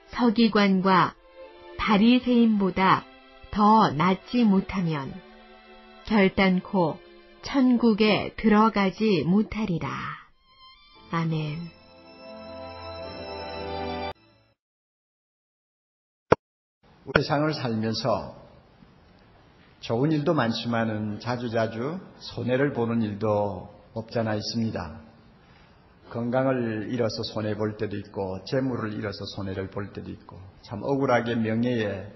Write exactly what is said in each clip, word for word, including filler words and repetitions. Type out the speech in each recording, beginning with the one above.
서기관과 바리새인보다 더 낫지 못하면 결단코 천국에 들어가지 못하리라. 아멘. 세상을 살면서 좋은 일도 많지만은 자주자주 손해를 보는 일도 없잖아 있습니다. 건강을 잃어서 손해볼 때도 있고 재물을 잃어서 손해를 볼 때도 있고 참 억울하게 명예에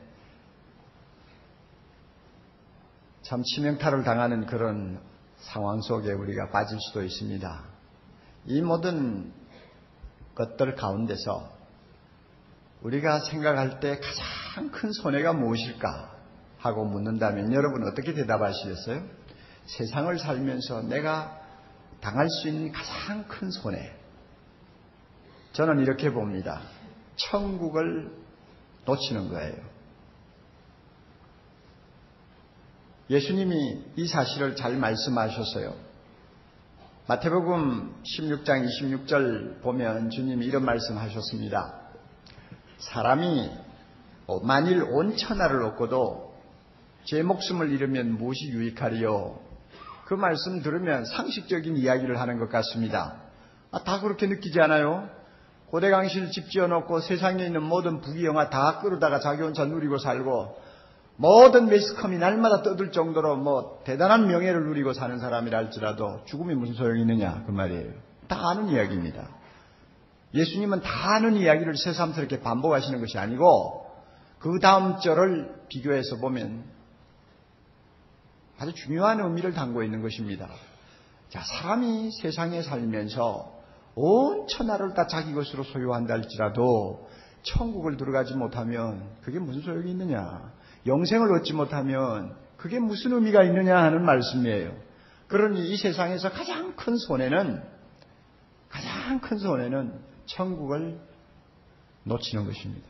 참 치명타를 당하는 그런 상황 속에 우리가 빠질 수도 있습니다. 이 모든 것들 가운데서 우리가 생각할 때 가장 큰 손해가 무엇일까 하고 묻는다면 여러분 어떻게 대답하시겠어요? 세상을 살면서 내가 당할 수 있는 가장 큰 손해. 저는 이렇게 봅니다. 천국을 놓치는 거예요. 예수님이 이 사실을 잘 말씀하셨어요. 마태복음 십육 장 이십육 절 보면 주님이 이런 말씀하셨습니다. 사람이 만일 온 천하를 얻고도 제 목숨을 잃으면 무엇이 유익하리요? 그 말씀 들으면 상식적인 이야기를 하는 것 같습니다. 아, 다 그렇게 느끼지 않아요? 고대강실 집 지어놓고 세상에 있는 모든 부귀영화 다 끌어다가 자기 혼자 누리고 살고 모든 매스컴이 날마다 떠들 정도로 뭐 대단한 명예를 누리고 사는 사람이라 할지라도 죽음이 무슨 소용이 있느냐 그 말이에요. 다 아는 이야기입니다. 예수님은 다 아는 이야기를 새삼스럽게 반복하시는 것이 아니고 그 다음 절을 비교해서 보면 아주 중요한 의미를 담고 있는 것입니다. 자, 사람이 세상에 살면서 온 천하를 다 자기 것으로 소유한다 할지라도 천국을 들어가지 못하면 그게 무슨 소용이 있느냐. 영생을 얻지 못하면 그게 무슨 의미가 있느냐 하는 말씀이에요. 그러니 이 세상에서 가장 큰 손해는 가장 큰 손해는 천국을 놓치는 것입니다.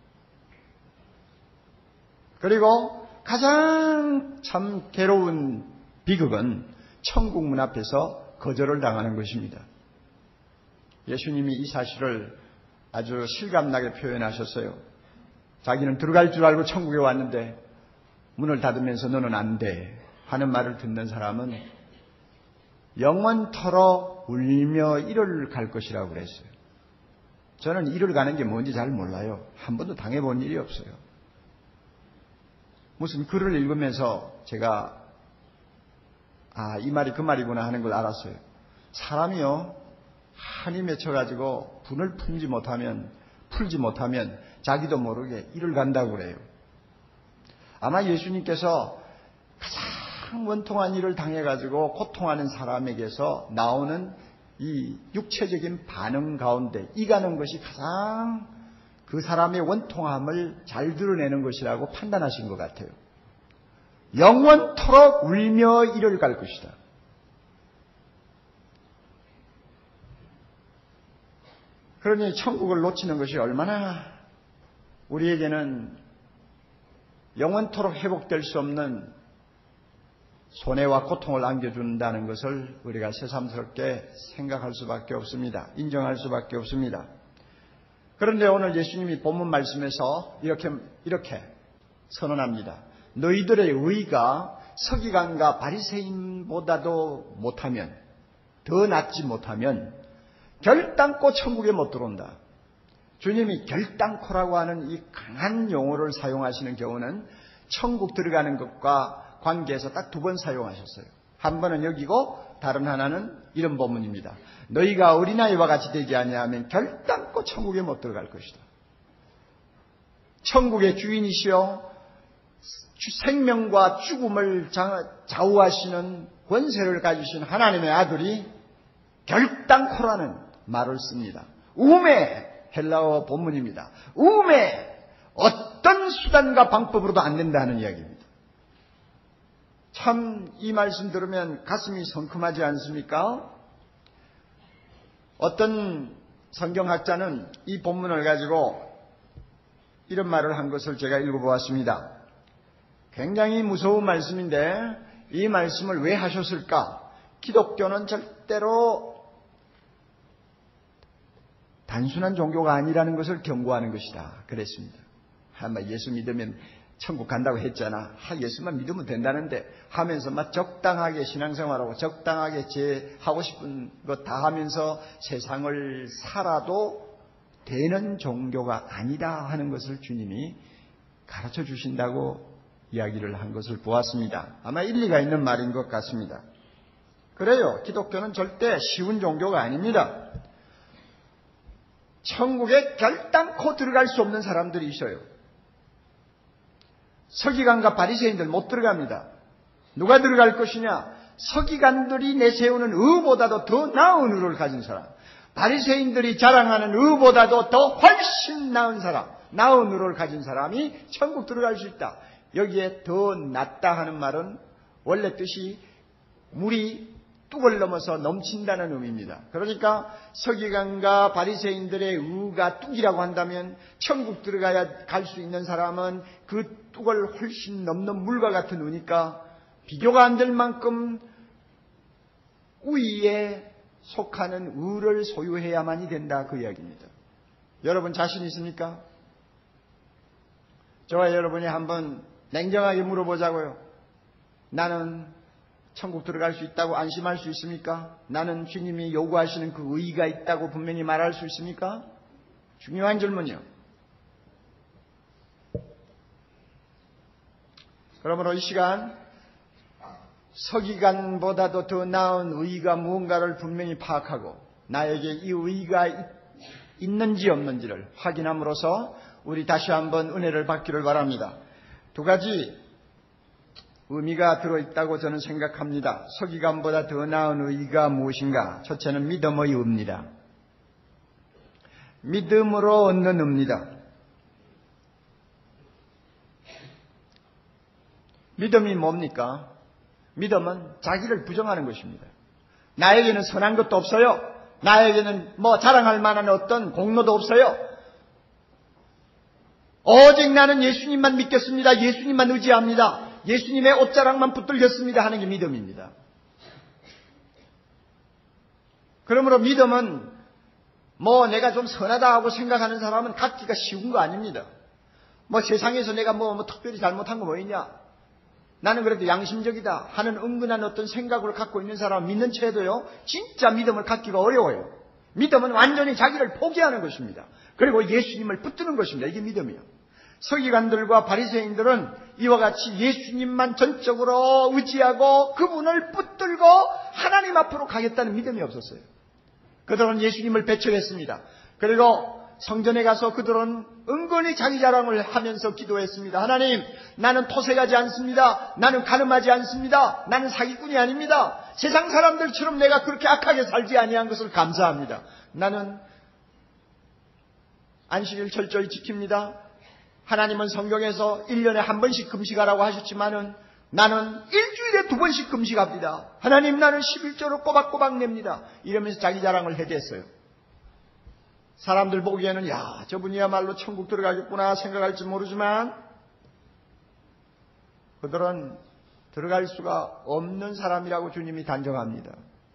그리고 가장 참 괴로운 비극은 천국 문 앞에서 거절을 당하는 것입니다. 예수님이 이 사실을 아주 실감나게 표현하셨어요. 자기는 들어갈 줄 알고 천국에 왔는데 문을 닫으면서 너는 안 돼 하는 말을 듣는 사람은 영원토록 울며 이를 갈 것이라고 그랬어요. 저는 이를 가는 게 뭔지 잘 몰라요. 한 번도 당해본 일이 없어요. 무슨 글을 읽으면서 제가 아, 이 말이 그 말이구나 하는 걸 알았어요. 사람이요 한이 맺혀가지고 분을 풀지 못하면 풀지 못하면 자기도 모르게 이를 간다고 그래요. 아마 예수님께서 가장 원통한 일을 당해가지고 고통하는 사람에게서 나오는 이 육체적인 반응 가운데 이 가는 것이 가장 그 사람의 원통함을 잘 드러내는 것이라고 판단하신 것 같아요. 영원토록 울며 이를 갈 것이다. 그러니 천국을 놓치는 것이 얼마나 우리에게는 영원토록 회복될 수 없는 손해와 고통을 안겨준다는 것을 우리가 새삼스럽게 생각할 수밖에 없습니다. 인정할 수밖에 없습니다. 그런데 오늘 예수님이 본문 말씀에서 이렇게 이렇게 선언합니다. 너희들의 의가 서기관과 바리새인보다도 못하면 더 낫지 못하면 결단코 천국에 못 들어온다. 주님이 결단코라고 하는 이 강한 용어를 사용하시는 경우는 천국 들어가는 것과 관계해서 딱 두 번 사용하셨어요. 한 번은 여기고 다른 하나는 이런 본문입니다. 너희가 어린아이와 같이 되지 아니하면 결단코 천국에 못 들어갈 것이다. 천국의 주인이시여 생명과 죽음을 좌우하시는 권세를 가지신 하나님의 아들이 결단코라는 말을 씁니다. 우매 헬라어 본문입니다. 우매 어떤 수단과 방법으로도 안 된다는 이야기입니다. 참 이 말씀 들으면 가슴이 성큼하지 않습니까? 어떤 성경학자는 이 본문을 가지고 이런 말을 한 것을 제가 읽어보았습니다. 굉장히 무서운 말씀인데 이 말씀을 왜 하셨을까? 기독교는 절대로 단순한 종교가 아니라는 것을 경고하는 것이다. 그랬습니다. 아마 예수 믿으면 천국 간다고 했잖아. 아, 예수만 믿으면 된다는데 하면서 막 적당하게 신앙생활하고 적당하게 제 하고 싶은 것 다 하면서 세상을 살아도 되는 종교가 아니다 하는 것을 주님이 가르쳐 주신다고 이야기를 한 것을 보았습니다. 아마 일리가 있는 말인 것 같습니다. 그래요. 기독교는 절대 쉬운 종교가 아닙니다. 천국에 결단코 들어갈 수 없는 사람들이 있어요. 서기관과 바리새인들 못 들어갑니다. 누가 들어갈 것이냐? 서기관들이 내세우는 의보다도 더 나은 의를 가진 사람, 바리새인들이 자랑하는 의보다도 더 훨씬 나은 사람, 나은 의를 가진 사람이 천국 들어갈 수 있다. 여기에 더 낫다 하는 말은 원래 뜻이 물이 뚝을 넘어서 넘친다는 의미입니다. 그러니까 서기관과 바리새인들의 의가 뚝이라고 한다면 천국 들어가야 갈 수 있는 사람은 그 뚝을 훨씬 넘는 물과 같은 의니까 비교가 안 될 만큼 우위에 속하는 의를 소유해야만이 된다, 그 이야기입니다. 여러분 자신 있습니까? 저와 여러분이 한번 냉정하게 물어보자고요. 나는 천국 들어갈 수 있다고 안심할 수 있습니까? 나는 주님이 요구하시는 그 의의가 있다고 분명히 말할 수 있습니까? 중요한 질문이요. 그러므로 이 시간 서기관보다도 더 나은 의의가 무언가를 분명히 파악하고 나에게 이 의의가 있는지 없는지를 확인함으로써 우리 다시 한번 은혜를 받기를 바랍니다. 두 가지 의미가 들어있다고 저는 생각합니다. 서기관보다 더 나은 의의가 무엇인가? 첫째는 믿음의 의입니다. 믿음으로 얻는 의입니다. 믿음이 뭡니까? 믿음은 자기를 부정하는 것입니다. 나에게는 선한 것도 없어요. 나에게는 뭐 자랑할 만한 어떤 공로도 없어요. 오직 나는 예수님만 믿겠습니다. 예수님만 의지합니다. 예수님의 옷자락만 붙들겠습니다 하는 게 믿음입니다. 그러므로 믿음은 뭐 내가 좀 선하다 하고 생각하는 사람은 갖기가 쉬운 거 아닙니다. 뭐 세상에서 내가 뭐, 뭐 특별히 잘못한 거 뭐 있냐? 나는 그래도 양심적이다 하는 은근한 어떤 생각을 갖고 있는 사람은 믿는 채도요, 진짜 믿음을 갖기가 어려워요. 믿음은 완전히 자기를 포기하는 것입니다. 그리고 예수님을 붙드는 것입니다. 이게 믿음이에요. 서기관들과 바리새인들은 이와 같이 예수님만 전적으로 의지하고 그분을 붙들고 하나님 앞으로 가겠다는 믿음이 없었어요. 그들은 예수님을 배척했습니다. 그리고 성전에 가서 그들은 은근히 자기 자랑을 하면서 기도했습니다. 하나님, 나는 토색하지 않습니다. 나는 가늠하지 않습니다. 나는 사기꾼이 아닙니다. 세상 사람들처럼 내가 그렇게 악하게 살지 아니한 것을 감사합니다. 나는 안식일 철저히 지킵니다. 하나님은 성경에서 일 년에 한 번씩 금식하라고 하셨지만은 나는 일주일에 두 번씩 금식합니다. 하나님, 나는 십일조로 꼬박꼬박 냅니다. 이러면서 자기 자랑을 해댔어요. 사람들 보기에는 야, 저분이야말로 천국 들어가겠구나 생각할지 모르지만 그들은 들어갈 수가 없는 사람이라고 주님이 단정합니다.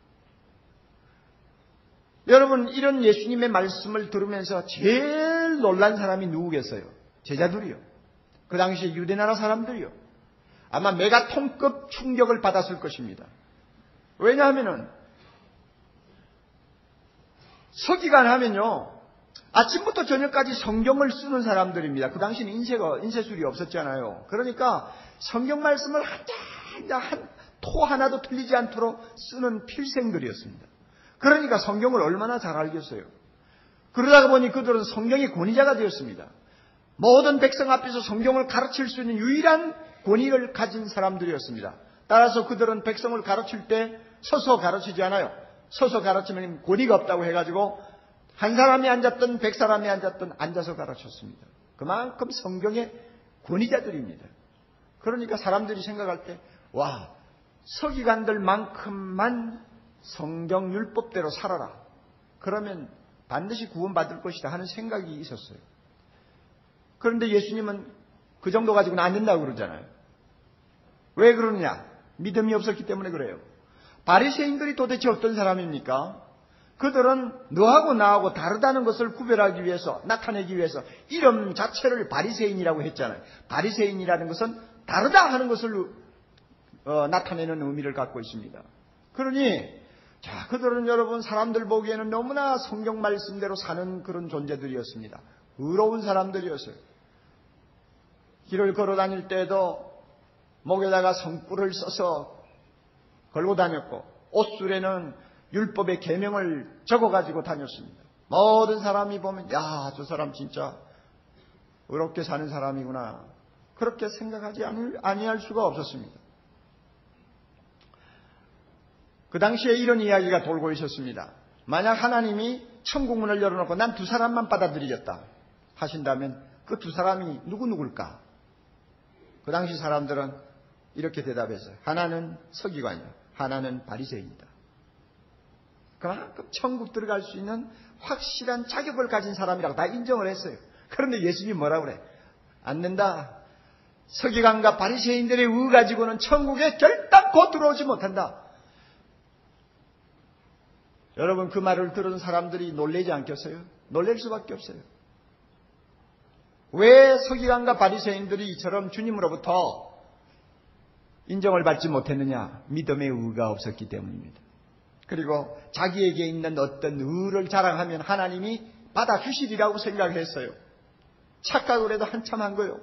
여러분, 이런 예수님의 말씀을 들으면서 제일 놀란 사람이 누구겠어요? 제자들이요. 그 당시에 유대나라 사람들이요. 아마 메가톤급 충격을 받았을 것입니다. 왜냐하면은 서기관 하면요, 아침부터 저녁까지 성경을 쓰는 사람들입니다. 그 당시는 인쇄가, 인쇄술이 없었잖아요. 그러니까 성경 말씀을 한자 한 토 하나도 틀리지 않도록 쓰는 필생들이었습니다. 그러니까 성경을 얼마나 잘 알겠어요. 그러다 보니 그들은 성경의 권위자가 되었습니다. 모든 백성 앞에서 성경을 가르칠 수 있는 유일한 권위를 가진 사람들이었습니다. 따라서 그들은 백성을 가르칠 때 서서 가르치지 않아요. 서서 가르치면 권위가 없다고 해가지고 한 사람이 앉았든 백 사람이 앉았든 앉아서 가르쳤습니다. 그만큼 성경의 권위자들입니다. 그러니까 사람들이 생각할 때 와, 서기관들만큼만 성경 율법대로 살아라. 그러면 반드시 구원받을 것이다 하는 생각이 있었어요. 그런데 예수님은 그 정도 가지고는 안 된다고 그러잖아요. 왜 그러느냐? 믿음이 없었기 때문에 그래요. 바리새인들이 도대체 어떤 사람입니까? 그들은 너하고 나하고 다르다는 것을 구별하기 위해서, 나타내기 위해서 이름 자체를 바리새인이라고 했잖아요. 바리새인이라는 것은 다르다 하는 것을 어, 나타내는 의미를 갖고 있습니다. 그러니 자, 그들은 여러분 사람들 보기에는 너무나 성경 말씀대로 사는 그런 존재들이었습니다. 의로운 사람들이었어요. 길을 걸어 다닐 때에도 목에다가 성뿔을 써서 걸고 다녔고, 옷술에는 율법의 계명을 적어가지고 다녔습니다. 모든 사람이 보면 야, 저 사람 진짜 의롭게 사는 사람이구나, 그렇게 생각하지 아니할 수가 없었습니다. 그 당시에 이런 이야기가 돌고 있었습니다. 만약 하나님이 천국문을 열어놓고 난 두 사람만 받아들이겠다 하신다면 그 두 사람이 누구누굴까? 그 당시 사람들은 이렇게 대답했어요. 하나는 서기관이요, 하나는 바리새인이다. 그만큼 천국 들어갈 수 있는 확실한 자격을 가진 사람이라고 다 인정을 했어요. 그런데 예수님이 뭐라고 그래? 안 된다. 서기관과 바리새인들의 의 가지고는 천국에 결단코 들어오지 못한다. 여러분, 그 말을 들은 사람들이 놀라지 않겠어요? 놀랄 수밖에 없어요. 왜 서기관과 바리새인들이 이처럼 주님으로부터 인정을 받지 못했느냐? 믿음의 의가 없었기 때문입니다. 그리고 자기에게 있는 어떤 의를 자랑하면 하나님이 받아주시리라고 생각했어요. 착각을 해도 한참 한 거예요.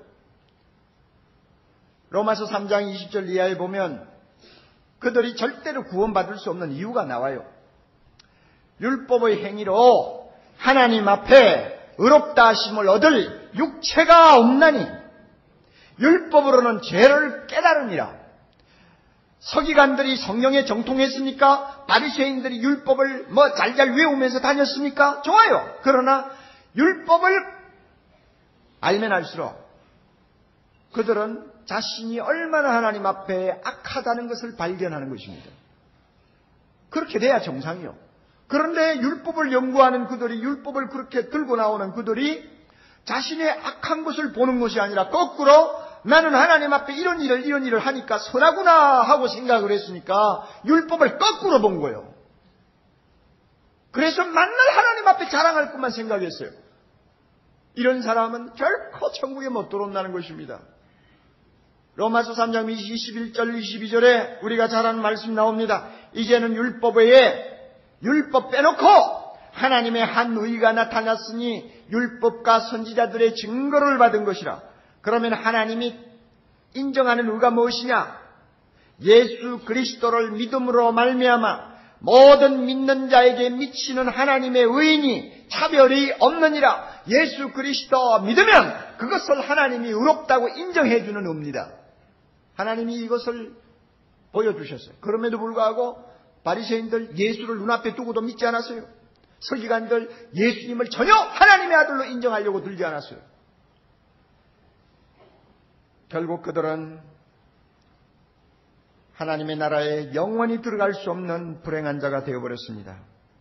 로마서 삼 장 이십 절 이하에 보면 그들이 절대로 구원받을 수 없는 이유가 나와요. 율법의 행위로 하나님 앞에 의롭다 하심을 얻을 육체가 없나니 율법으로는 죄를 깨달으니라. 서기관들이 성령에 정통했습니까? 바리새인들이 율법을 뭐 잘잘 외우면서 다녔습니까? 좋아요. 그러나 율법을 알면 알수록 그들은 자신이 얼마나 하나님 앞에 악하다는 것을 발견하는 것입니다. 그렇게 돼야 정상이요. 그런데 율법을 연구하는 그들이, 율법을 그렇게 들고 나오는 그들이 자신의 악한 것을 보는 것이 아니라 거꾸로 나는 하나님 앞에 이런 일을 이런 일을 하니까 선하구나 하고 생각을 했으니까 율법을 거꾸로 본 거예요. 그래서 만날 하나님 앞에 자랑할 것만 생각했어요. 이런 사람은 결코 천국에 못 들어온다는 것입니다. 로마서 삼 장 이십일 절 이십이 절에 우리가 잘 아는 말씀이 나옵니다. 이제는 율법 외에 율법 빼놓고 하나님의 한 의가 나타났으니 율법과 선지자들의 증거를 받은 것이라. 그러면 하나님이 인정하는 의가 무엇이냐? 예수 그리스도를 믿음으로 말미암아 모든 믿는 자에게 미치는 하나님의 의인이 차별이 없느니라. 예수 그리스도 믿으면 그것을 하나님이 의롭다고 인정해 주는 의입니다. 하나님이 이것을 보여주셨어요. 그럼에도 불구하고 바리새인들 예수를 눈앞에 두고도 믿지 않았어요. 서기관들 예수님을 전혀 하나님의 아들로 인정하려고 들지 않았어요. 결국 그들은 하나님의 나라에 영원히 들어갈 수 없는 불행한 자가 되어버렸습니다.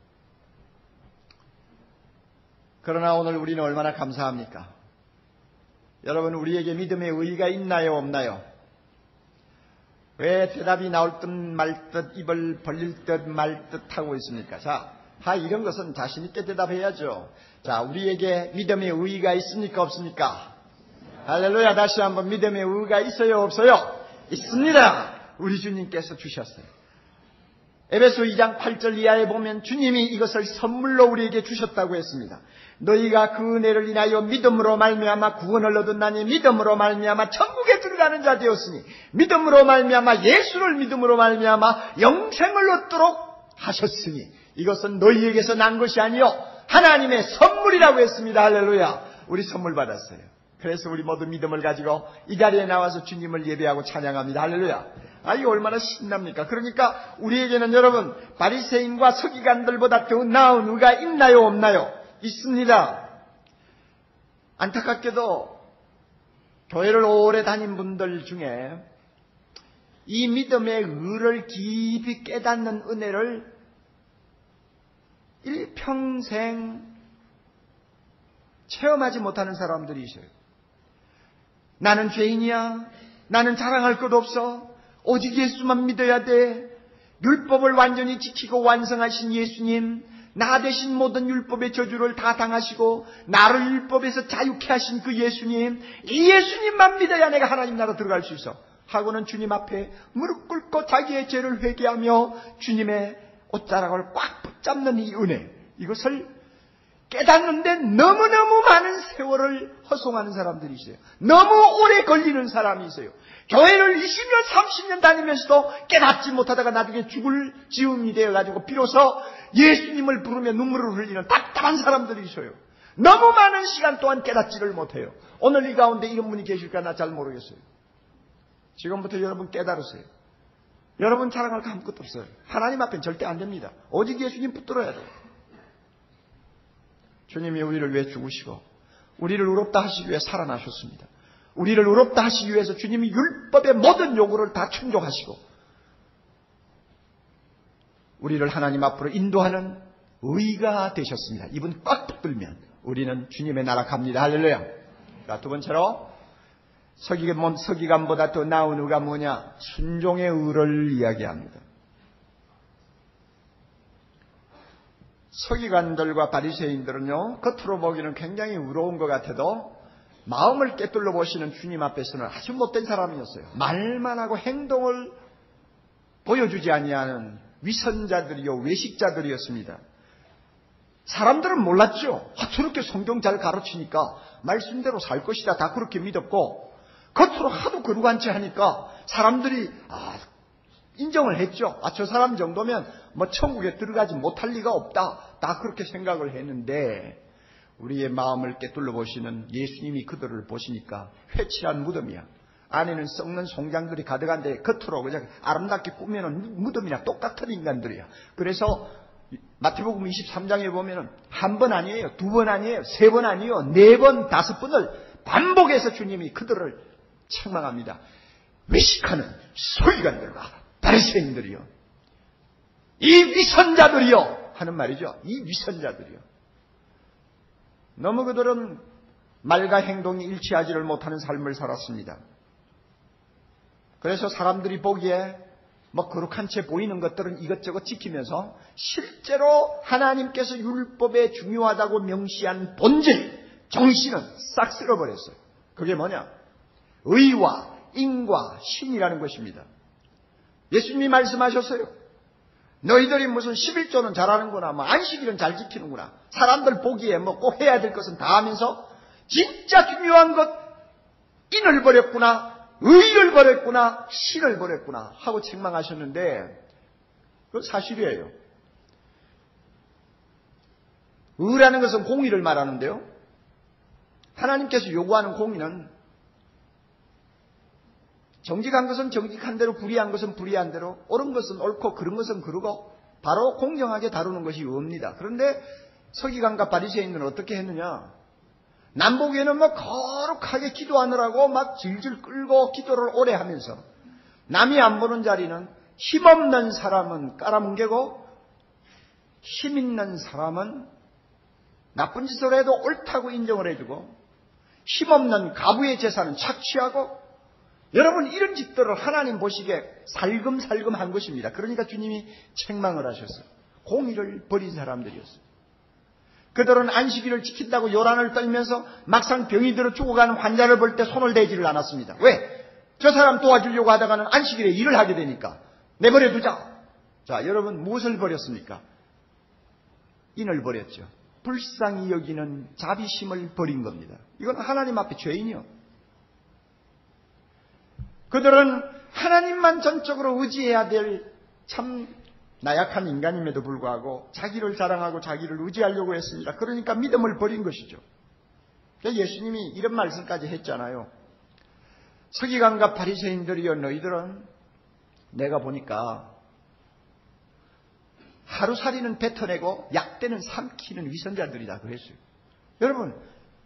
그러나 오늘 우리는 얼마나 감사합니까? 여러분, 우리에게 믿음의 의의가 있나요, 없나요? 왜 대답이 나올 듯 말 듯 입을 벌릴 듯 말 듯 하고 있습니까? 자, 다 이런 것은 자신 있게 대답해야죠. 자, 우리에게 믿음의 의의가 있습니까, 없습니까? 할렐루야. 다시 한번 믿음의 의의가 있어요, 없어요? 있습니다. 우리 주님께서 주셨어요. 에베소 이 장 팔 절 이하에 보면 주님이 이것을 선물로 우리에게 주셨다고 했습니다. 너희가 그 은혜를 인하여 믿음으로 말미암아 구원을 얻었나니 믿음으로 말미암아 천국에 들어가는 자 되었으니 믿음으로 말미암아 예수를 믿음으로 말미암아 영생을 얻도록 하셨으니 이것은 너희에게서 난 것이 아니요 하나님의 선물이라고 했습니다. 할렐루야. 우리 선물 받았어요. 그래서 우리 모두 믿음을 가지고 이 자리에 나와서 주님을 예배하고 찬양합니다. 할렐루야. 아, 이거 얼마나 신납니까? 그러니까 우리에게는 여러분 바리새인과 서기관들보다 더 나은 의가 있나요, 없나요? 있습니다. 안타깝게도 교회를 오래 다닌 분들 중에 이 믿음의 의를 깊이 깨닫는 은혜를 일평생 체험하지 못하는 사람들이 있어요. 나는 죄인이야. 나는 자랑할 것 없어. 오직 예수만 믿어야 돼. 율법을 완전히 지키고 완성하신 예수님, 나 대신 모든 율법의 저주를 다 당하시고 나를 율법에서 자유케 하신 그 예수님, 이 예수님만 믿어야 내가 하나님 나라 들어갈 수 있어 하고는 주님 앞에 무릎 꿇고 자기의 죄를 회개하며 주님의 옷자락을 꽉 붙잡는 이 은혜, 이것을 깨닫는데 너무너무 많은 세월을 허송하는 사람들이 있어요. 너무 오래 걸리는 사람이 있어요. 교회를 이십 년 삼십 년 다니면서도 깨닫지 못하다가 나중에 죽을 지음이 되어가지고 비로소 예수님을 부르며 눈물을 흘리는 답답한 사람들이 있어요. 너무 많은 시간 동안 깨닫지를 못해요. 오늘 이 가운데 이런 분이 계실까 나 잘 모르겠어요. 지금부터 여러분 깨달으세요. 여러분 자랑할 거 아무것도 없어요. 하나님 앞엔 절대 안 됩니다. 오직 예수님 붙들어야 돼요. 주님이 우리를 위해 죽으시고 우리를 의롭다 하시기 위해 살아나셨습니다. 우리를 의롭다 하시기 위해서 주님이 율법의 모든 요구를 다 충족하시고 우리를 하나님 앞으로 인도하는 의가 되셨습니다. 이분 꽉 붙들면 우리는 주님의 나라 갑니다. 할렐루야. 자, 두 번째로 서기관, 서기관보다 더 나은 의가 뭐냐? 순종의 의를 이야기합니다. 서기관들과 바리새인들은요, 겉으로 보기는 굉장히 의로운 것 같아도 마음을 꿰뚫러 보시는 주님 앞에서는 아주 못된 사람이었어요. 말만 하고 행동을 보여주지 아니하는 위선자들이요, 외식자들이었습니다. 사람들은 몰랐죠. 아, 저렇게 성경 잘 가르치니까 말씀대로 살 것이다, 다 그렇게 믿었고 겉으로 하도 거룩한 채 하니까 사람들이 아, 인정을 했죠. 아, 저 사람 정도면 뭐 천국에 들어가지 못할 리가 없다, 다 그렇게 생각을 했는데 우리의 마음을 꿰뚫러 보시는 예수님이 그들을 보시니까 회칠한 무덤이야. 안에는 썩는 송장들이 가득한데 겉으로 그냥 아름답게 꾸며놓은 무덤이나 똑같은 인간들이야. 그래서 마태복음 이십삼 장에 보면은 한 번 아니에요, 두 번 아니에요, 세 번 아니에요, 네 번, 다섯 번을 반복해서 주님이 그들을 책망합니다. 외식하는 서기관들과 바리새인들이요, 이 위선자들이요 하는 말이죠. 이 위선자들이요. 너무 그들은 말과 행동이 일치하지를 못하는 삶을 살았습니다. 그래서 사람들이 보기에 뭐 거룩한 채 보이는 것들은 이것저것 지키면서 실제로 하나님께서 율법에 중요하다고 명시한 본질, 정신은 싹 쓸어버렸어요. 그게 뭐냐? 의와 인과 신이라는 것입니다. 예수님이 말씀하셨어요. 너희들이 무슨 십일조는 잘하는구나, 뭐 안식일은 잘 지키는구나, 사람들 보기에 뭐 꼭 해야 될 것은 다 하면서 진짜 중요한 것 인을 버렸구나, 의를 버렸구나, 신을 버렸구나 하고 책망하셨는데 그건 사실이에요. 의라는 것은 공의를 말하는데요, 하나님께서 요구하는 공의는 정직한 것은 정직한 대로, 불의한 것은 불의한 대로, 옳은 것은 옳고 그른 것은 그르고 바로 공정하게 다루는 것이 의입니다. 그런데 서기관과 바리새인들은 어떻게 했느냐? 남보기에는 뭐 거룩하게 기도하느라고 막 질질 끌고 기도를 오래 하면서 남이 안 보는 자리는 힘없는 사람은 깔아뭉개고 힘 있는 사람은 나쁜 짓을 해도 옳다고 인정을 해주고 힘없는 가부의 제사는 착취하고, 여러분 이런 짓들을 하나님 보시기에 살금살금 한 것입니다. 그러니까 주님이 책망을 하셨어요. 공의를 버린 사람들이었어요. 그들은 안식일을 지킨다고 요란을 떨면서 막상 병이 들어 죽어가는 환자를 볼 때 손을 대지를 않았습니다. 왜? 저 사람 도와주려고 하다가는 안식일에 일을 하게 되니까 내버려 두자. 자, 여러분 무엇을 버렸습니까? 인을 버렸죠. 불쌍히 여기는 자비심을 버린 겁니다. 이건 하나님 앞에 죄인이요. 그들은 하나님만 전적으로 의지해야 될 참 나약한 인간임에도 불구하고 자기를 자랑하고 자기를 의지하려고 했습니다. 그러니까 믿음을 버린 것이죠. 예수님이 이런 말씀까지 했잖아요. 서기관과 바리새인들이여, 너희들은 내가 보니까 하루살이는 뱉어내고 약대는 삼키는 위선자들이다 그랬어요. 여러분,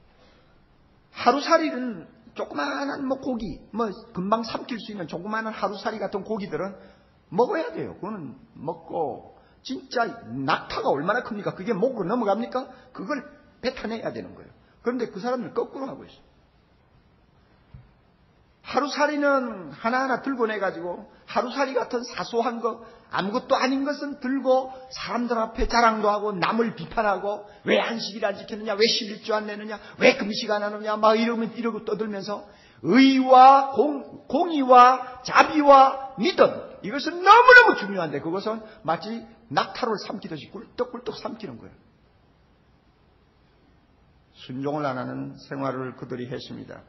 하루살이는 조그마한 뭐 고기, 뭐 금방 삼킬 수 있는 조그마한 하루살이 같은 고기들은 먹어야 돼요. 그거는 먹고, 진짜 낙타가 얼마나 큽니까? 그게 목으로 넘어갑니까? 그걸 뱉어내야 되는 거예요. 그런데 그 사람들 거꾸로 하고 있어요. 하루살이는 하나하나 들고 내가지고 하루살이 같은 사소한 것, 아무것도 아닌 것은 들고 사람들 앞에 자랑도 하고 남을 비판하고 왜 안식일 안 지켰느냐, 왜 십일조 안 내느냐, 왜 금식 안 하느냐 막 이러면 이러고 떠들면서 의와 공, 공의와 자비와 믿음, 이것은 너무너무 중요한데 그것은 마치 낙타를 삼키듯이 꿀떡꿀떡 삼키는 거예요. 순종을 안 하는 생활을 그들이 했습니다.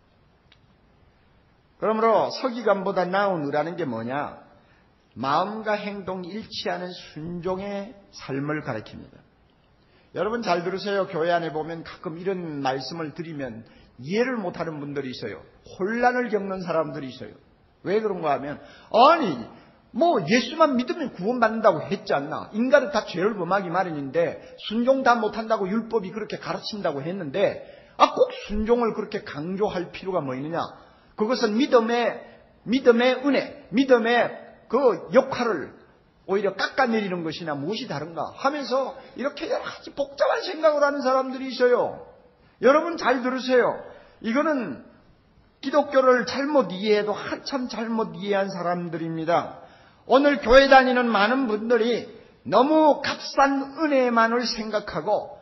그러므로 서기관보다 나은 의라는 게 뭐냐? 마음과 행동이 일치하는 순종의 삶을 가리킵니다. 여러분 잘 들으세요. 교회 안에 보면 가끔 이런 말씀을 드리면 이해를 못하는 분들이 있어요. 혼란을 겪는 사람들이 있어요. 왜 그런가 하면 아니 뭐 예수만 믿으면 구원받는다고 했지 않나. 인간은 다 죄를 범하기 마련인데 순종 다 못한다고 율법이 그렇게 가르친다고 했는데 아, 꼭 순종을 그렇게 강조할 필요가 뭐 있느냐. 그것은 믿음의 믿음의 은혜, 믿음의 그 역할을 오히려 깎아내리는 것이나 무엇이 다른가 하면서 이렇게 여러 가지 복잡한 생각을 하는 사람들이 있어요. 여러분 잘 들으세요. 이거는 기독교를 잘못 이해해도 한참 잘못 이해한 사람들입니다. 오늘 교회 다니는 많은 분들이 너무 값싼 은혜만을 생각하고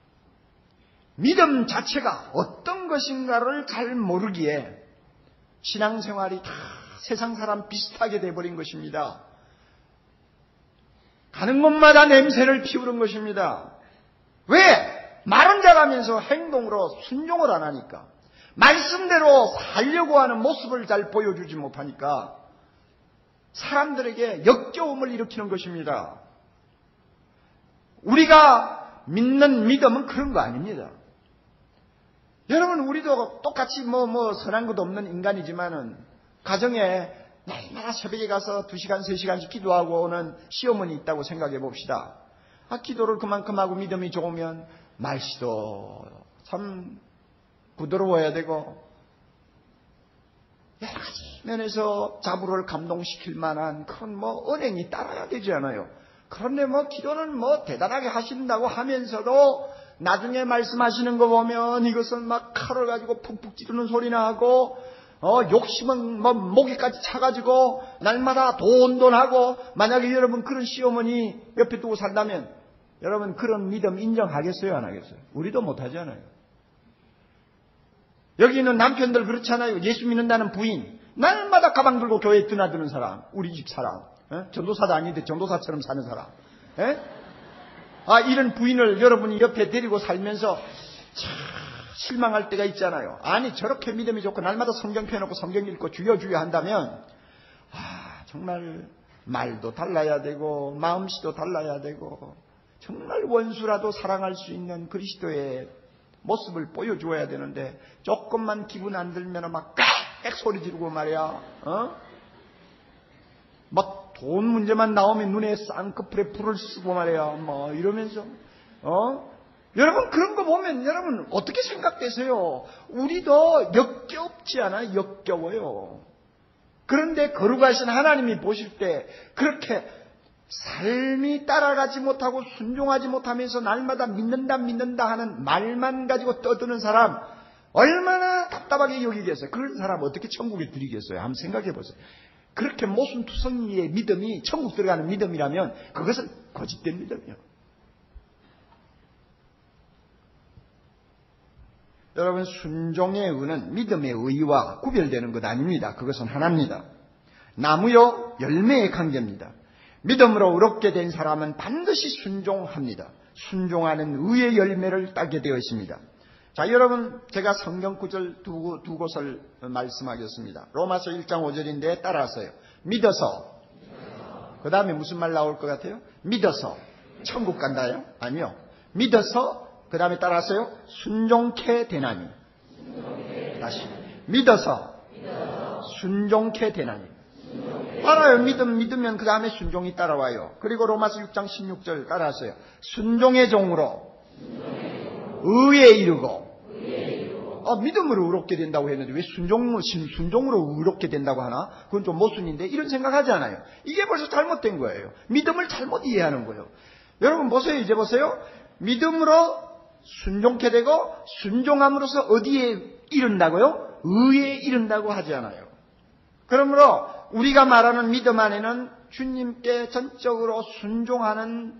믿음 자체가 어떤 것인가를 잘 모르기에 신앙생활이 다 세상 사람 비슷하게 돼버린 것입니다. 가는 곳마다 냄새를 피우는 것입니다. 왜? 말은 잘하면서 행동으로 순종을 안 하니까. 말씀대로 살려고 하는 모습을 잘 보여주지 못하니까 사람들에게 역겨움을 일으키는 것입니다. 우리가 믿는 믿음은 그런 거 아닙니다. 여러분 우리도 똑같이 뭐, 뭐 선한 것도 없는 인간이지만은 가정에 날마다 새벽에 가서 두 시간, 세 시간씩 기도하고 오는 시어머니 있다고 생각해 봅시다. 아, 기도를 그만큼 하고 믿음이 좋으면 말씨도 참 부드러워야 되고 여러 가지 면에서 자부를 감동시킬 만한 그런 뭐 은행이 따라야 되지 않아요. 그런데 뭐 기도는 뭐 대단하게 하신다고 하면서도 나중에 말씀하시는 거 보면 이것은 막 칼을 가지고 푹푹 찌르는 소리나 하고 어, 욕심은 뭐 목에까지 차가지고 날마다 돈돈하고 만약에 여러분 그런 시어머니 옆에 두고 산다면 여러분 그런 믿음 인정하겠어요? 안 하겠어요? 우리도 못하잖아요. 여기 있는 남편들 그렇잖아요. 예수 믿는다는 부인 날마다 가방 들고 교회에 드나드는 사람, 우리 집 사람, 에? 전도사도 아닌데 전도사처럼 사는 사람. 에? 아, 이런 부인을 여러분이 옆에 데리고 살면서 참 실망할 때가 있잖아요. 아니 저렇게 믿음이 좋고 날마다 성경 펴놓고 성경 읽고 주여 주여 한다면 아 정말 말도 달라야 되고 마음씨도 달라야 되고 정말 원수라도 사랑할 수 있는 그리스도의 모습을 보여주어야 되는데 조금만 기분 안 들면 막 깍깍 소리 지르고 말이야. 어? 막 돈 문제만 나오면 눈에 쌍꺼풀에 불을 쓰고 말이야. 뭐 이러면서 어? 여러분 그런 거 보면 여러분 어떻게 생각되세요? 우리도 역겹지 않아요? 역겨워요. 그런데 거룩하신 하나님이 보실 때 그렇게 삶이 따라가지 못하고 순종하지 못하면서 날마다 믿는다 믿는다 하는 말만 가지고 떠드는 사람 얼마나 답답하게 여기겠어요? 그런 사람 어떻게 천국에 들이겠어요? 한번 생각해 보세요. 그렇게 모순투성이의 믿음이 천국 들어가는 믿음이라면 그것은 거짓된 믿음이에요. 여러분 순종의 의는 믿음의 의와 구별되는 것 아닙니다. 그것은 하나입니다. 나무요 열매의 관계입니다. 믿음으로 의롭게 된 사람은 반드시 순종합니다. 순종하는 의의 열매를 따게 되어 있습니다. 자, 여러분 제가 성경 구절 두, 두 곳을 말씀하겠습니다. 로마서 일 장 오 절인데 따라하세요. 믿어서, 그 다음에 무슨 말 나올 것 같아요? 믿어서 천국 간다요? 아니요. 믿어서 그 다음에 따라하세요. 순종케 되나니. 다시 믿어서 순종케 되나니. 알아요. 믿음 믿으면 그 다음에 순종이 따라와요. 그리고 로마서 육 장 십육 절 따라하세요. 순종의 종으로 의에 이르고. 어, 믿음으로 의롭게 된다고 했는데 왜 순종, 순종으로 의롭게 된다고 하나? 그건 좀 모순인데 이런 생각하지 않아요. 이게 벌써 잘못된 거예요. 믿음을 잘못 이해하는 거예요. 여러분 보세요. 이제 보세요. 믿음으로 순종케 되고 순종함으로써 어디에 이른다고요? 의에 이른다고 하지 않아요. 그러므로 우리가 말하는 믿음 안에는 주님께 전적으로 순종하는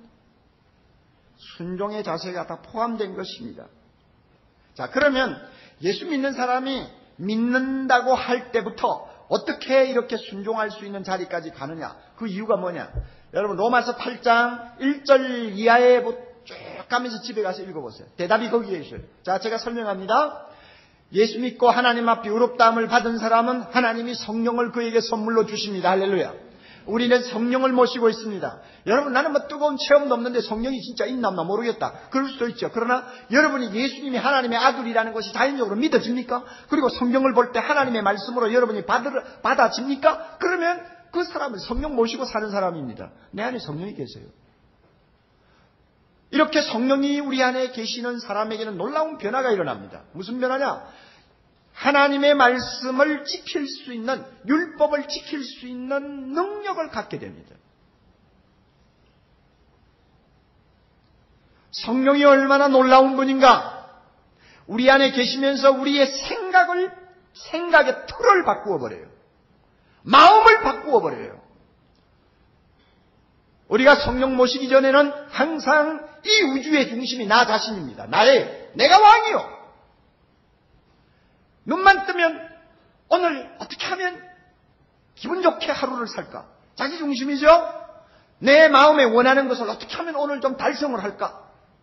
순종의 자세가 다 포함된 것입니다. 자, 그러면 예수 믿는 사람이 믿는다고 할 때부터 어떻게 이렇게 순종할 수 있는 자리까지 가느냐? 그 이유가 뭐냐? 여러분 로마서 팔 장 일 절 이하에 쭉 가면서 집에 가서 읽어보세요. 대답이 거기에 있어요. 자, 제가 설명합니다. 예수 믿고 하나님 앞에 의롭다함을 받은 사람은 하나님이 성령을 그에게 선물로 주십니다. 할렐루야. 우리는 성령을 모시고 있습니다. 여러분, 나는 뭐 뜨거운 체험도 없는데 성령이 진짜 있나 없나 모르겠다. 그럴 수도 있죠. 그러나 여러분이 예수님이 하나님의 아들이라는 것이 자연적으로 믿어집니까? 그리고 성경을 볼 때 하나님의 말씀으로 여러분이 받아, 받아집니까? 그러면 그 사람은 성령 모시고 사는 사람입니다. 내 안에 성령이 계세요. 이렇게 성령이 우리 안에 계시는 사람에게는 놀라운 변화가 일어납니다. 무슨 변화냐? 하나님의 말씀을 지킬 수 있는, 율법을 지킬 수 있는 능력을 갖게 됩니다. 성령이 얼마나 놀라운 분인가? 우리 안에 계시면서 우리의 생각을, 생각의 틀을 바꾸어 버려요. 마음을 바꾸어 버려요. 우리가 성령 모시기 전에는 항상 이 우주의 중심이 나 자신입니다. 나의, 내가 왕이요. 눈만 뜨면 오늘 어떻게 하면 기분 좋게 하루를 살까? 자기 중심이죠? 내 마음에 원하는 것을 어떻게 하면 오늘 좀 달성을 할까?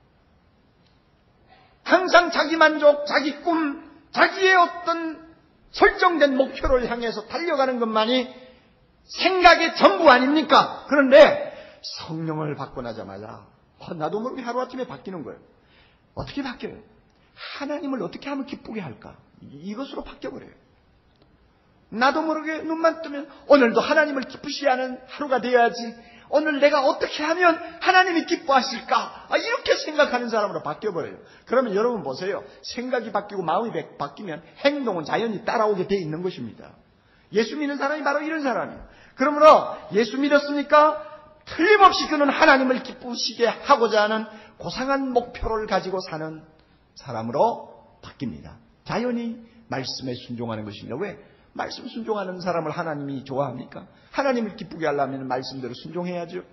항상 자기 만족, 자기 꿈, 자기의 어떤 설정된 목표를 향해서 달려가는 것만이 생각의 전부 아닙니까? 그런데 성령을 받고 나자마자 나도 모르게 하루아침에 바뀌는 거예요. 어떻게 바뀌어요? 하나님을 어떻게 하면 기쁘게 할까? 이것으로 바뀌어버려요. 나도 모르게 눈만 뜨면 오늘도 하나님을 기쁘시게 하는 하루가 되어야지. 오늘 내가 어떻게 하면 하나님이 기뻐하실까? 이렇게 생각하는 사람으로 바뀌어버려요. 그러면 여러분 보세요. 생각이 바뀌고 마음이 바뀌면 행동은 자연히 따라오게 돼 있는 것입니다. 예수 믿는 사람이 바로 이런 사람이에요. 그러므로 예수 믿었으니까 틀림없이 그는 하나님을 기쁘시게 하고자 하는 고상한 목표를 가지고 사는 사람으로 바뀝니다. 자연히 말씀에 순종하는 것입니다. 왜? 말씀 순종하는 사람을 하나님이 좋아합니까? 하나님을 기쁘게 하려면 말씀대로 순종해야죠.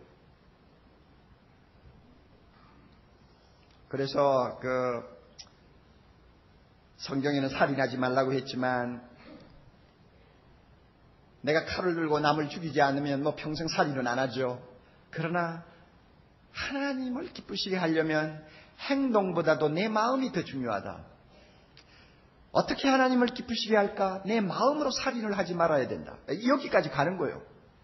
그래서 그 성경에는 살인하지 말라고 했지만 내가 칼을 들고 남을 죽이지 않으면 뭐 평생 살인은 안 하죠. 그러나 하나님을 기쁘시게 하려면 행동보다도 내 마음이 더 중요하다. 어떻게 하나님을 기쁘시게 할까? 내 마음으로 살인을 하지 말아야 된다. 여기까지 가는 거예요.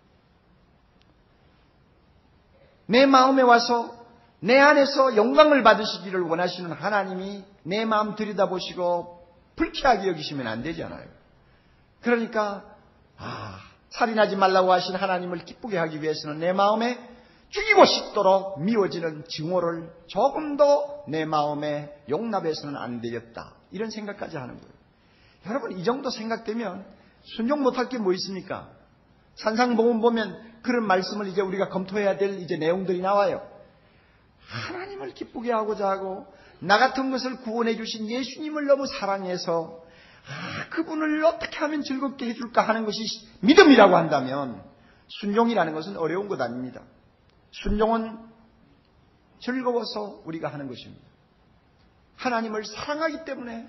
내 마음에 와서 내 안에서 영광을 받으시기를 원하시는 하나님이 내 마음 들여다보시고 불쾌하게 여기시면 안 되잖아요. 그러니까 아, 살인하지 말라고 하신 하나님을 기쁘게 하기 위해서는 내 마음에 죽이고 싶도록 미워지는 증오를 조금 더 내 마음에 용납해서는 안 되겠다. 이런 생각까지 하는 거예요. 여러분, 이 정도 생각되면 순종 못할 게 뭐 있습니까? 산상복음 보면 그런 말씀을 이제 우리가 검토해야 될 이제 내용들이 나와요. 하나님을 기쁘게 하고자 하고 나 같은 것을 구원해 주신 예수님을 너무 사랑해서 아, 그분을 어떻게 하면 즐겁게 해줄까 하는 것이 믿음이라고 한다면 순종이라는 것은 어려운 것 아닙니다. 순종은 즐거워서 우리가 하는 것입니다. 하나님을 사랑하기 때문에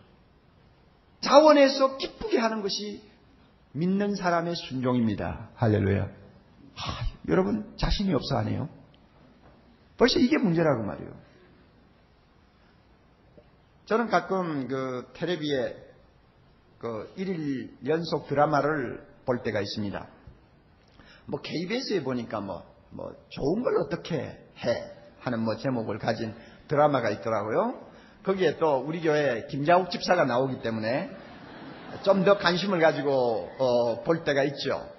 자원해서 기쁘게 하는 것이 믿는 사람의 순종입니다. 할렐루야. 아, 여러분 자신이 없어 하네요. 벌써 이게 문제라고 말이에요. 저는 가끔 그 텔레비에 그 일일 연속 드라마를 볼 때가 있습니다. 뭐 케이비에스에 보니까 뭐, 뭐 좋은 걸 어떻게 해 하는 뭐 제목을 가진 드라마가 있더라고요. 거기에 또 우리 교회 김자욱 집사가 나오기 때문에 좀 더 관심을 가지고 어, 볼 때가 있죠.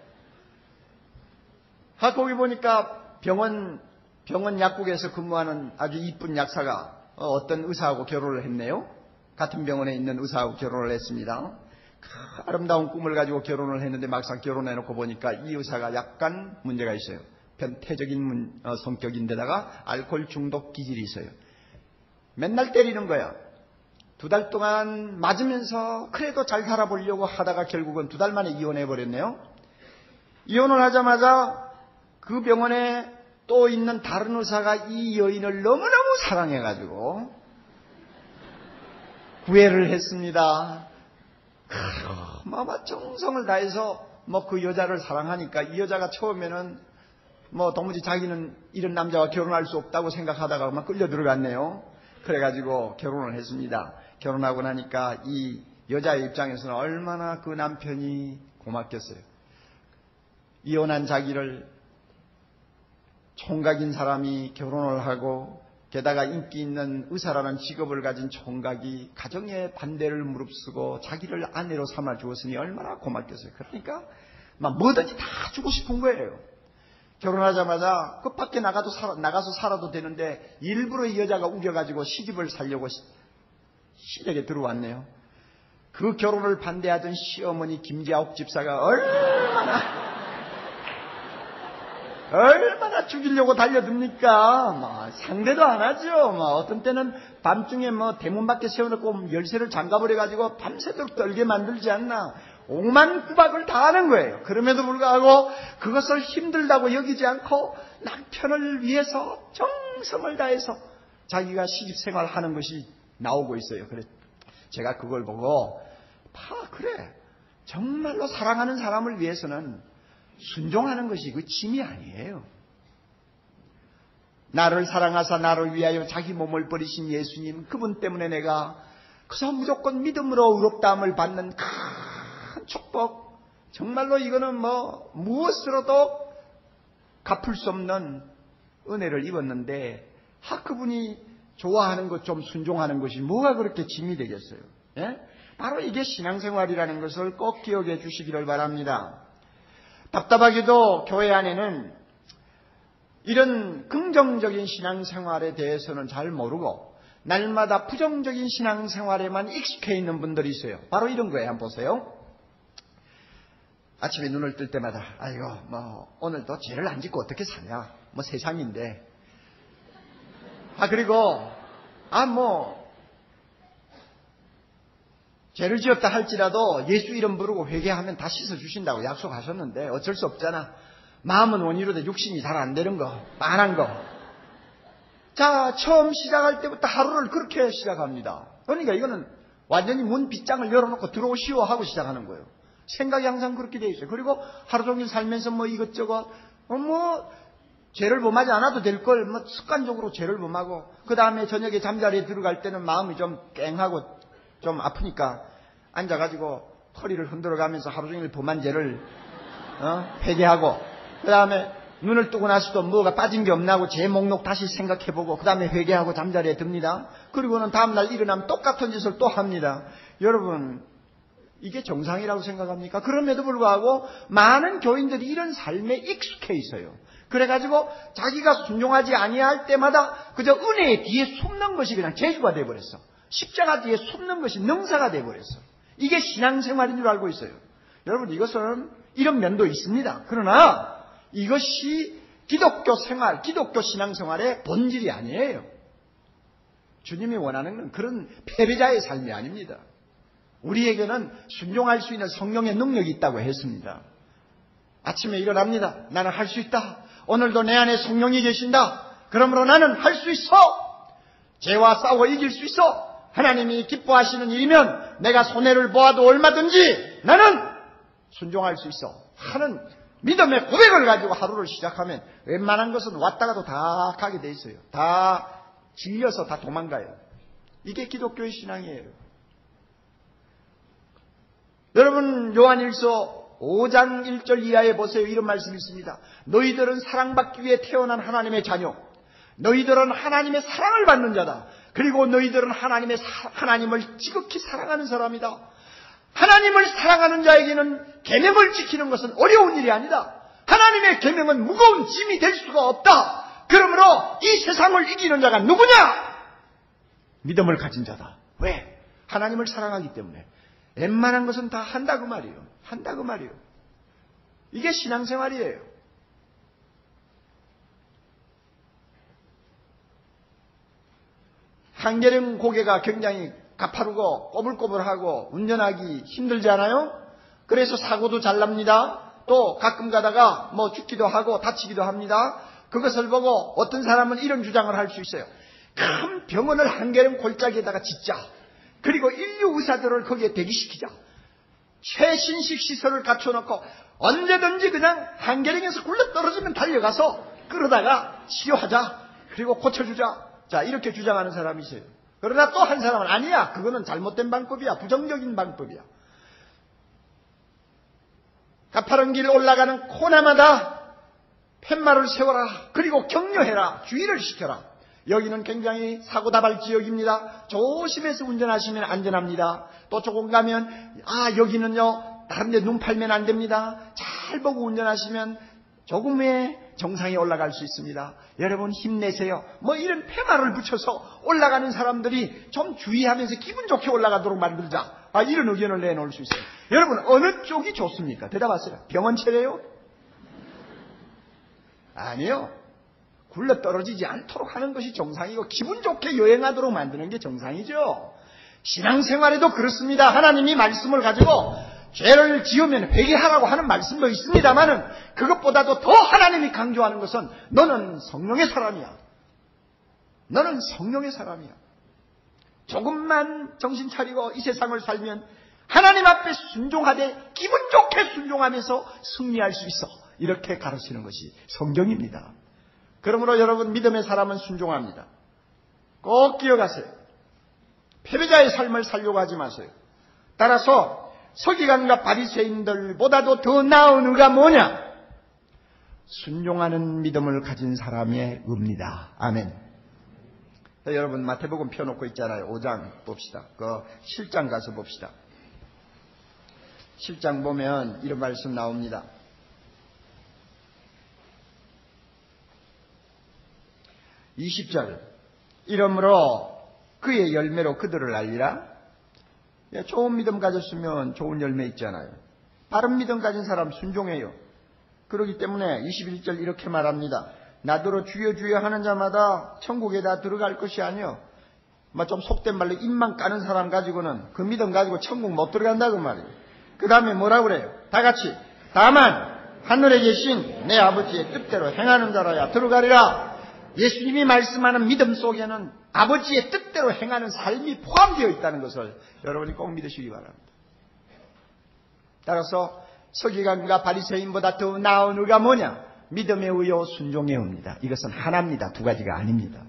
아, 거기 보니까 병원 병원 약국에서 근무하는 아주 이쁜 약사가 어, 어떤 의사하고 결혼을 했네요. 같은 병원에 있는 의사하고 결혼을 했습니다. 그 아름다운 꿈을 가지고 결혼을 했는데 막상 결혼해놓고 보니까 이 의사가 약간 문제가 있어요. 변태적인 문, 어, 성격인데다가 알코올 중독 기질이 있어요. 맨날 때리는 거야. 두 달 동안 맞으면서 그래도 잘 살아보려고 하다가 결국은 두 달 만에 이혼해버렸네요. 이혼을 하자마자 그 병원에 또 있는 다른 의사가 이 여인을 너무너무 사랑해가지고 구애를 했습니다. 막 정성을 다해서 뭐 그 여자를 사랑하니까 이 여자가 처음에는 뭐 도무지 자기는 이런 남자와 결혼할 수 없다고 생각하다가 막 끌려 들어갔네요. 그래가지고 결혼을 했습니다. 결혼하고 나니까 이 여자의 입장에서는 얼마나 그 남편이 고맙겠어요. 이혼한 자기를 총각인 사람이 결혼을 하고 게다가 인기 있는 의사라는 직업을 가진 총각이 가정의 반대를 무릅쓰고 자기를 아내로 삼아 주었으니 얼마나 고맙겠어요. 그러니까 막 뭐든지 다 주고 싶은 거예요. 결혼하자마자 그 밖에 나가도 살아, 나가서 살아도 되는데 일부러 이 여자가 우겨가지고 시집을 살려고 시, 시댁에 들어왔네요. 그 결혼을 반대하던 시어머니 김지아옥 집사가 얼마나 얼마나 죽이려고 달려듭니까? 뭐 상대도 안 하죠. 뭐 어떤 때는 밤중에 뭐 대문 밖에 세워놓고 열쇠를 잠가버려가지고 밤새도록 떨게 만들지 않나. 오만 구박을 다 하는 거예요. 그럼에도 불구하고 그것을 힘들다고 여기지 않고 남편을 위해서 정성을 다해서 자기가 시집생활하는 것이 나오고 있어요. 그래 제가 그걸 보고 아 그래 정말로 사랑하는 사람을 위해서는 순종하는 것이 그 짐이 아니에요. 나를 사랑하사 나를 위하여 자기 몸을 버리신 예수님, 그분 때문에 내가 그저 무조건 믿음으로 의롭다함을 받는 큰 축복, 정말로 이거는 뭐 무엇으로도 갚을 수 없는 은혜를 입었는데 하 그분이 좋아하는 것 좀 순종하는 것이 뭐가 그렇게 짐이 되겠어요? 예? 바로 이게 신앙생활이라는 것을 꼭 기억해 주시기를 바랍니다. 답답하게도 교회 안에는 이런 긍정적인 신앙생활에 대해서는 잘 모르고 날마다 부정적인 신앙생활에만 익숙해 있는 분들이 있어요. 바로 이런 거예요. 한번 보세요. 아침에 눈을 뜰 때마다 아이고 뭐 오늘도 죄를 안 짓고 어떻게 사냐. 뭐 세상인데. 아 그리고 아 뭐 죄를 지었다 할지라도 예수 이름 부르고 회개하면 다 씻어주신다고 약속하셨는데 어쩔 수 없잖아. 마음은 원이로되 육신이 잘 안 되는 거, 빤한 거. 자, 처음 시작할 때부터 하루를 그렇게 시작합니다. 그러니까 이거는 완전히 문 빗장을 열어놓고 들어오시오 하고 시작하는 거예요. 생각이 항상 그렇게 돼 있어요. 그리고 하루 종일 살면서 뭐 이것저것 어, 뭐 죄를 범하지 않아도 될 걸 뭐 습관적으로 죄를 범하고 그 다음에 저녁에 잠자리에 들어갈 때는 마음이 좀 깽하고 좀 아프니까 앉아가지고 허리를 흔들어가면서 하루 종일 범한 죄를 어? 회개하고 그 다음에 눈을 뜨고 나서도 뭐가 빠진 게 없나 하고 죄 목록 다시 생각해보고 그 다음에 회개하고 잠자리에 듭니다. 그리고는 다음날 일어나면 똑같은 짓을 또 합니다. 여러분 이게 정상이라고 생각합니까? 그럼에도 불구하고 많은 교인들이 이런 삶에 익숙해 있어요. 그래가지고 자기가 순종하지 아니할 때마다 그저 은혜의 뒤에 숨는 것이 그냥 재주가 돼버렸어. 십자가 뒤에 숨는 것이 능사가 돼버렸어. 이게 신앙생활인 줄 알고 있어요. 여러분 이것은 이런 면도 있습니다. 그러나 이것이 기독교 생활, 기독교 신앙생활의 본질이 아니에요. 주님이 원하는 건 그런 패배자의 삶이 아닙니다. 우리에게는 순종할 수 있는 성령의 능력이 있다고 했습니다. 아침에 일어납니다. 나는 할 수 있다. 오늘도 내 안에 성령이 계신다. 그러므로 나는 할 수 있어. 죄와 싸워 이길 수 있어. 하나님이 기뻐하시는 일이면 내가 손해를 보아도 얼마든지 나는 순종할 수 있어 하는 믿음의 고백을 가지고 하루를 시작하면 웬만한 것은 왔다가도 다 가게 돼 있어요. 다 질려서 다 도망가요. 이게 기독교의 신앙이에요. 여러분 요한일서 오 장 일 절 이하에 보세요. 이런 말씀이 있습니다. 너희들은 사랑받기 위해 태어난 하나님의 자녀, 너희들은 하나님의 사랑을 받는 자다. 그리고 너희들은 하나님의 사, 하나님을 지극히 사랑하는 사람이다. 하나님을 사랑하는 자에게는 계명을 지키는 것은 어려운 일이 아니다. 하나님의 계명은 무거운 짐이 될 수가 없다. 그러므로 이 세상을 이기는 자가 누구냐? 믿음을 가진 자다. 왜? 하나님을 사랑하기 때문에. 웬만한 것은 다 한다 그 말이에요. 한다 그 말이에요. 이게 신앙생활이에요. 한계령 고개가 굉장히 가파르고 꼬불꼬불하고 운전하기 힘들지 않아요? 그래서 사고도 잘 납니다. 또 가끔 가다가 뭐 죽기도 하고 다치기도 합니다. 그것을 보고 어떤 사람은 이런 주장을 할 수 있어요. 큰 병원을 한겨름 골짜기에다가 짓자. 그리고 인류 의사들을 거기에 대기시키자. 최신식 시설을 갖춰놓고 언제든지 그냥 한겨름에서 굴러 떨어지면 달려가서 끌어다가 치료하자. 그리고 고쳐주자. 자, 이렇게 주장하는 사람이 있어요. 그러나 또 한 사람은 아니야. 그거는 잘못된 방법이야. 부정적인 방법이야. 가파른 길 올라가는 코너마다 팻말을 세워라. 그리고 격려해라. 주의를 시켜라. 여기는 굉장히 사고다발 지역입니다. 조심해서 운전하시면 안전합니다. 또 조금 가면 아 여기는요 다른 데 눈 팔면 안 됩니다. 잘 보고 운전하시면 조금 후에 정상에 올라갈 수 있습니다. 여러분 힘내세요. 뭐 이런 팻말을 붙여서 올라가는 사람들이 좀 주의하면서 기분 좋게 올라가도록 만들자. 아 이런 의견을 내놓을 수 있어요. 여러분 어느 쪽이 좋습니까? 대답하세요. 병원 차려요? 아니요. 굴러 떨어지지 않도록 하는 것이 정상이고 기분 좋게 여행하도록 만드는 게 정상이죠. 신앙생활에도 그렇습니다. 하나님이 말씀을 가지고 죄를 지으면 회개하라고 하는 말씀도 있습니다만은 그것보다도 더 하나님이 강조하는 것은 너는 성령의 사람이야. 너는 성령의 사람이야. 조금만 정신 차리고 이 세상을 살면 하나님 앞에 순종하되 기분 좋게 순종하면서 승리할 수 있어. 이렇게 가르치는 것이 성경입니다. 그러므로 여러분 믿음의 사람은 순종합니다. 꼭 기억하세요. 패배자의 삶을 살려고 하지 마세요. 따라서 서기관과 바리새인들보다도 더 나은 의가 뭐냐? 순종하는 믿음을 가진 사람의 의입니다. 아멘. 자, 여러분 마태복음 펴놓고 있잖아요. 오 장 봅시다. 그 칠 장 가서 봅시다. 칠 장 보면 이런 말씀 나옵니다. 이십 절 이러므로 그의 열매로 그들을 알리라. 좋은 믿음 가졌으면 좋은 열매 있잖아요. 바른 믿음 가진 사람 순종해요. 그렇기 때문에 이십일 절 이렇게 말합니다. 나더러 주여 주여 하는 자마다 천국에 다 들어갈 것이 아니요. 좀 속된 말로 입만 까는 사람 가지고는 그 믿음 가지고 천국 못 들어간다 그 말이에요. 그 다음에 뭐라고 그래요? 다 같이 다만 하늘에 계신 내 아버지의 뜻대로 행하는 자라야 들어가리라. 예수님이 말씀하는 믿음 속에는 아버지의 뜻대로 행하는 삶이 포함되어 있다는 것을 여러분이 꼭 믿으시기 바랍니다. 따라서 서기관과 바리새인보다 더 나은 의가 뭐냐? 믿음의 의요 순종의 의입니다. 이것은 하나입니다. 두 가지가 아닙니다.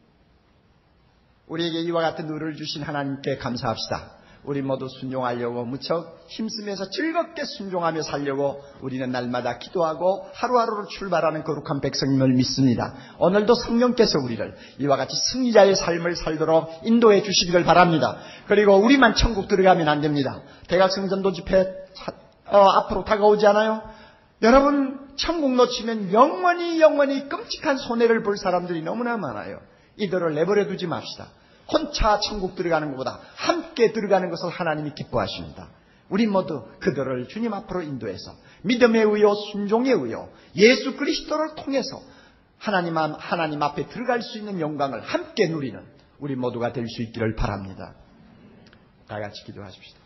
우리에게 이와 같은 의를 주신 하나님께 감사합시다. 우리 모두 순종하려고 무척 힘쓰면서 즐겁게 순종하며 살려고 우리는 날마다 기도하고 하루하루를 출발하는 거룩한 백성임을 믿습니다. 오늘도 성령께서 우리를 이와 같이 승리자의 삶을 살도록 인도해 주시기를 바랍니다. 그리고 우리만 천국 들어가면 안 됩니다. 대각성 전도 집회 어, 앞으로 다가오지 않아요? 여러분 천국 놓치면 영원히 영원히 끔찍한 손해를 볼 사람들이 너무나 많아요. 이들을 내버려 두지 맙시다. 혼자 천국 들어가는 것보다 함께 들어가는 것을 하나님이 기뻐하십니다. 우리 모두 그들을 주님 앞으로 인도해서 믿음의 의요 순종의 의요 예수 그리스도를 통해서 하나님, 하나님 앞에 들어갈 수 있는 영광을 함께 누리는 우리 모두가 될 수 있기를 바랍니다. 다 같이 기도하십시다.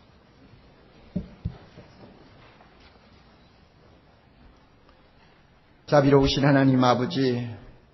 자비로우신 하나님 아버지,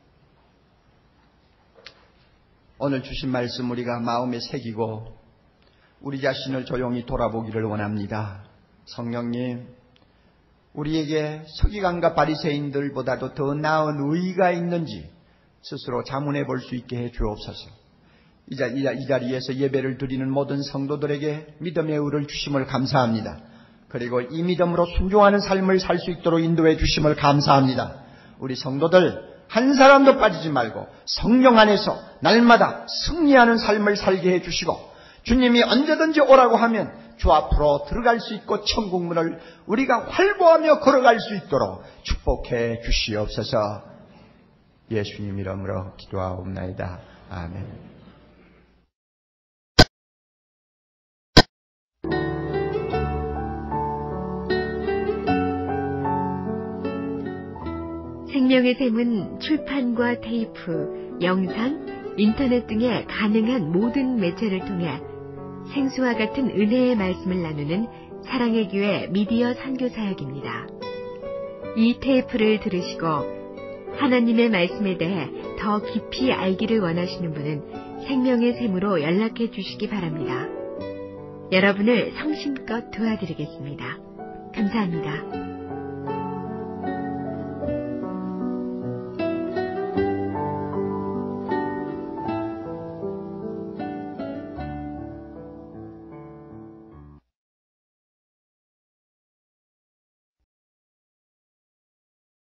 오늘 주신 말씀 우리가 마음에 새기고 우리 자신을 조용히 돌아보기를 원합니다. 성령님, 우리에게 서기관과 바리새인들보다도 더 나은 의의가 있는지 스스로 자문해 볼 수 있게 해 주옵소서. 이, 자, 이 자리에서 예배를 드리는 모든 성도들에게 믿음의 의를 주심을 감사합니다. 그리고 이 믿음으로 순종하는 삶을 살 수 있도록 인도해 주심을 감사합니다. 우리 성도들 한 사람도 빠지지 말고 성령 안에서 날마다 승리하는 삶을 살게 해주시고 주님이 언제든지 오라고 하면 주 앞으로 들어갈 수 있고 천국문을 우리가 활보하며 걸어갈 수 있도록 축복해 주시옵소서. 예수님 이름으로 기도하옵나이다. 아멘. 생명의 샘은 출판과 테이프, 영상, 인터넷 등의 가능한 모든 매체를 통해 생수와 같은 은혜의 말씀을 나누는 사랑의 교회 미디어 선교사역입니다. 이 테이프를 들으시고 하나님의 말씀에 대해 더 깊이 알기를 원하시는 분은 생명의 샘으로 연락해 주시기 바랍니다. 여러분을 성심껏 도와드리겠습니다. 감사합니다.